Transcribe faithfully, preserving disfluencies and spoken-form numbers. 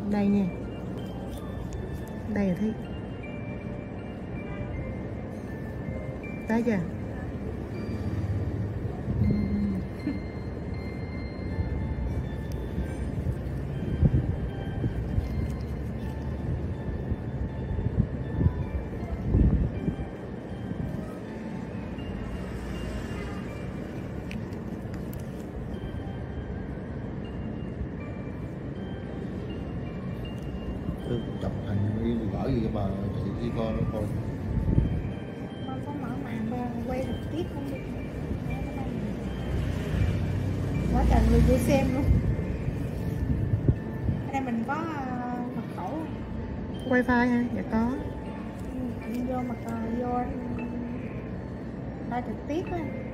Đây nha. Đây là thấy. Thấy chưa? Chụp hình đi gửi gì mà chị đi coi nó coi. Con có mở màn ra quay trực tiếp không được. Quá trời người dễ xem luôn. Ở đây mình có uh, mật khẩu. Wifi ha? Dạ có. Ừ, vô mật uh, vô đây trực tiếp á.